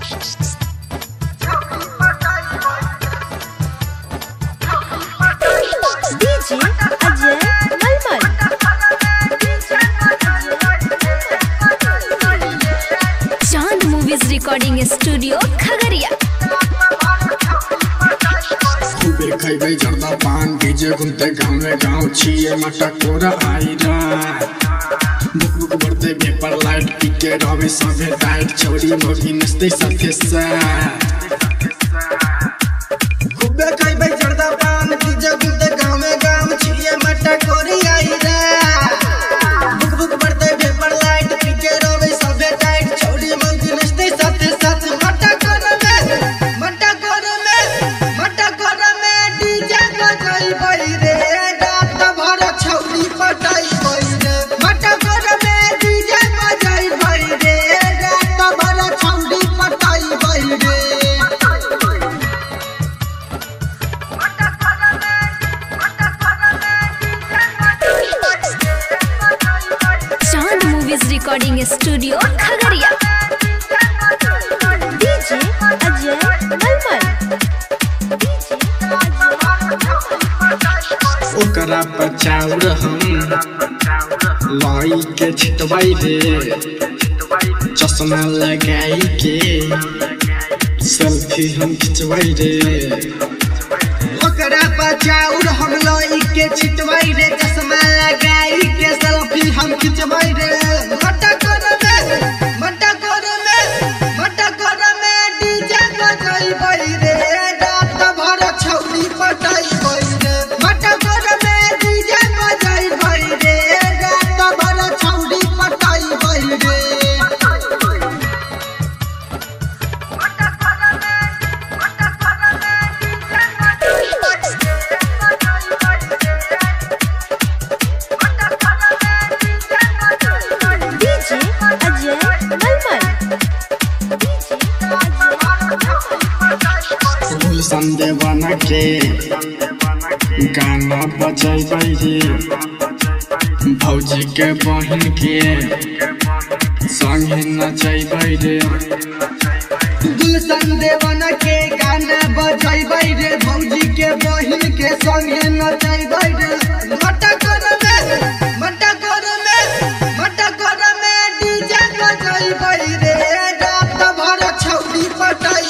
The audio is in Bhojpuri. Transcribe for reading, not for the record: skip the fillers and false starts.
Recording studio Khagaria. खूबे खैबे जर्दा पान डीजे घूमते गाँव में गाँव छिए मटक कोरा आईरा बुक बढ़ते पेपर लाइट पीके रवे सभे टाइट छोड़ी मोगी नचते साथे साथ। खूबे खैबे जर्दा पान डीजे घूमते गाँव में गाँव छिए मटक कोरा आईरा बुक बढ़ते पेपर लाइट पीके रवे सभे टाइट छोड़ी मोगी नचते साथे साथ। Recording studio Khagaria. DJ Ajay Malmal. ओकरा बचाउर हम लाई के छिटवाई रे चश्मा लगाई के सेल्फी हम खिंचवाई रे। ओकरा बचाउर हम लाई के छिटवाई रे चश्मा लगाई के सेल्फी हम खिंचवाई रे। संदेवाना के गाना बजाई रे भौजी के बहन के संगे नचाई रे। संदेवाना के गाना बजाई रे भौजी के बहन के संगे नचाई रे। मटक में डीजे बजाई रे रात भर छौरी पटाई